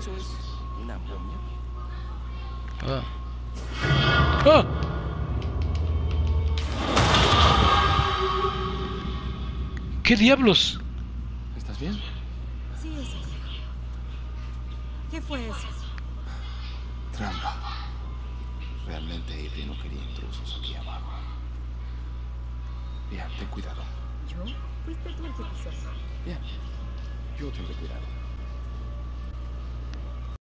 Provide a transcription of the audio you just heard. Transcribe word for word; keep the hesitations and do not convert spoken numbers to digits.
Eso es una momia. Ah. ¡Ah! ¿Qué diablos? ¿Estás bien? Sí, eso. ¿Qué fue eso? Trampa. Realmente Avery no quería intrusos aquí abajo. Bien, ten cuidado. ¿Yo? Fuiste tú el que pisó. Bien. Yo tendré cuidado.